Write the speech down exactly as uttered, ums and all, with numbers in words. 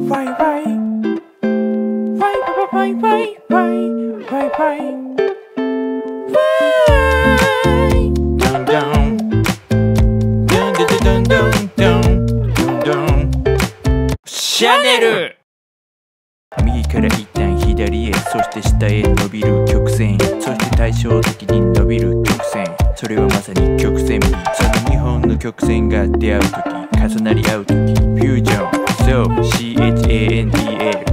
Why, why? Why, why, why, why, why, why? Why? Dun dun. Dun dun dun dun dun dun. シャネル。右から一旦左へ、そして下へ伸びる曲線、そして対照的に伸びる曲線、それはまさに曲線美。そのにほんの曲線が出会うとき、重なり合うとき、フュージョン、そう シーエイチエーエヌディーエル